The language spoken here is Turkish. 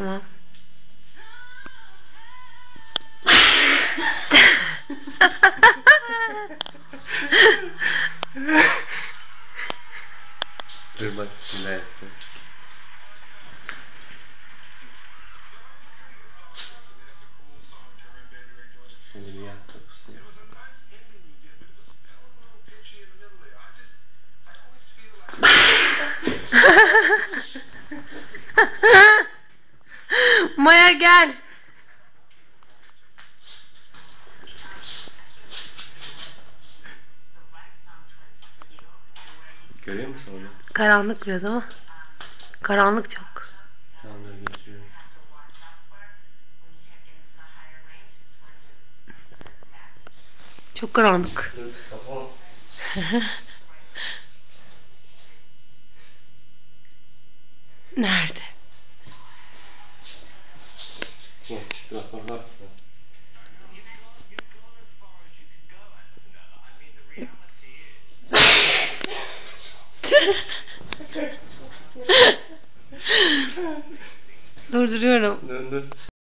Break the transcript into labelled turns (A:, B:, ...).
A: Tamam.
B: Dur bak ne yaptı. Şimdi bir yaptı pusuya.
A: Maya gel.
B: Görüyor musun onu?
A: Karanlık biraz ama. Karanlık çok.
B: Tamam dur getiriyorum.
A: Çok karanlık.
B: Dur kapat.
A: Nerede?
B: Gel bak.
A: Durduruyorum.
B: Dur.